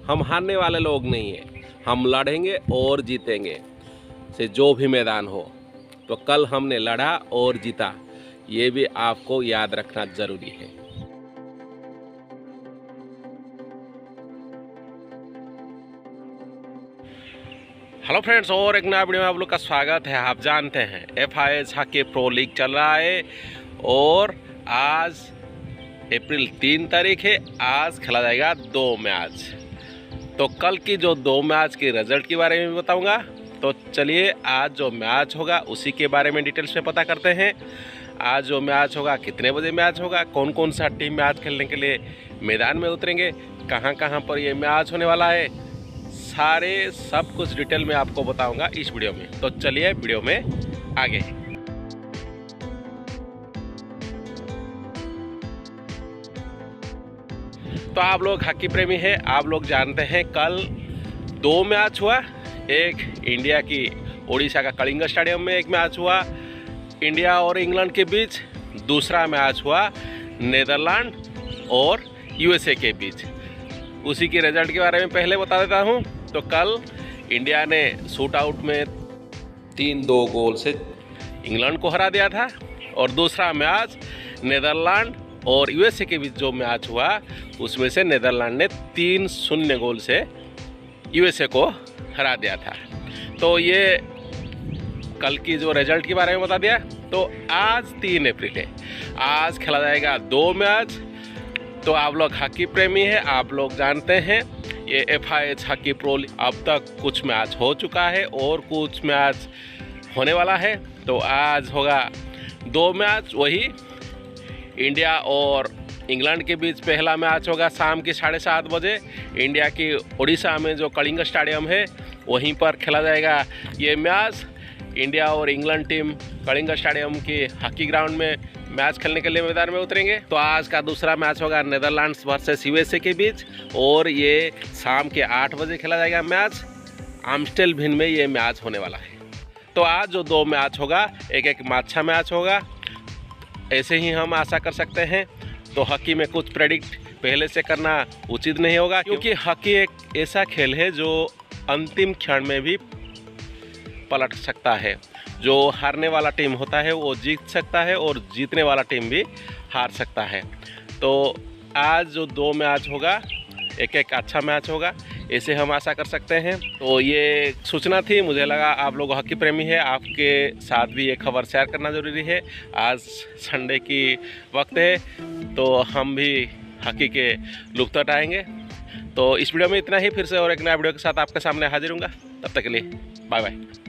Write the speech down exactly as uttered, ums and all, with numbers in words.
हम हारने वाले लोग नहीं हैं, हम लड़ेंगे और जीतेंगे, से जो भी मैदान हो। तो कल हमने लड़ा और जीता, ये भी आपको याद रखना ज़रूरी है। हेलो फ्रेंड्स, और एक नया वीडियो में आप लोग का स्वागत है। आप जानते हैं F I H hockey pro league चल रहा है और आज अप्रैल तीन तारीख है। आज खेला जाएगा दो मैच। तो कल की जो दो मैच के रिजल्ट के बारे में बताऊंगा। तो चलिए आज जो मैच होगा उसी के बारे में डिटेल्स में पता करते हैं। आज जो मैच होगा कितने बजे मैच होगा, कौन कौन सा टीम मैच खेलने के लिए मैदान में उतरेंगे, कहां कहां पर ये मैच होने वाला है, सारे सब कुछ डिटेल में आपको बताऊंगा इस वीडियो में। तो चलिए वीडियो में आगे। तो आप लोग हॉकी प्रेमी हैं, आप लोग जानते हैं कल दो मैच हुआ। एक इंडिया की ओडिशा का कलिंग स्टेडियम में एक मैच हुआ इंडिया और इंग्लैंड के बीच। दूसरा मैच हुआ नीदरलैंड और यूएसए के बीच। उसी के रिजल्ट के बारे में पहले बता देता हूं। तो कल इंडिया ने शूट आउट में तीन दो गोल से इंग्लैंड को हरा दिया था और दूसरा मैच नीदरलैंड और यूएसए के बीच जो मैच हुआ उसमें से नीदरलैंड ने तीन शून्य गोल से यूएसए को हरा दिया था। तो ये कल की जो रिजल्ट के बारे में बता दिया। तो आज तीन अप्रैल है, आज खेला जाएगा दो मैच। तो आप लोग हॉकी प्रेमी हैं, आप लोग जानते हैं ये F I H hockey pro अब तक कुछ मैच हो चुका है और कुछ मैच होने वाला है। तो आज होगा दो मैच, वही इंडिया और इंग्लैंड के बीच पहला मैच होगा शाम के साढ़े सात बजे। इंडिया की ओडिशा में जो कलिंग स्टेडियम है वहीं पर खेला जाएगा ये मैच। इंडिया और इंग्लैंड टीम कलिंग स्टेडियम के हॉकी ग्राउंड में मैच खेलने के लिए मैदान में उतरेंगे। तो आज का दूसरा मैच होगा नीदरलैंड्स वर्सेस यूएसए के बीच और ये शाम के आठ बजे खेला जाएगा मैच। आम्स्टेलविन में ये मैच होने वाला है। तो आज जो दो मैच होगा, एक एक अच्छा मैच होगा, ऐसे ही हम आशा कर सकते हैं। तो हॉकी में कुछ प्रेडिक्ट पहले से करना उचित नहीं होगा, क्योंकि हॉकी एक ऐसा खेल है जो अंतिम क्षण में भी पलट सकता है। जो हारने वाला टीम होता है वो जीत सकता है और जीतने वाला टीम भी हार सकता है। तो आज जो दो मैच होगा, एक एक अच्छा मैच होगा, ऐसे हम आशा कर सकते हैं। तो ये सूचना थी, मुझे लगा आप लोग हॉकी प्रेमी है, आपके साथ भी ये खबर शेयर करना ज़रूरी है। आज संडे की वक्त है तो हम भी हॉकी के लुत्फ़ उठाएंगे। तो इस वीडियो में इतना ही। फिर से और एक नया वीडियो के साथ आपके सामने हाजिर हूँगा। तब तक के लिए बाय बाय।